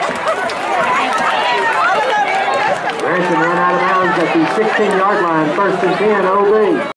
Ransom ran out of bounds at the 16-yard line, 1st and 10, OB.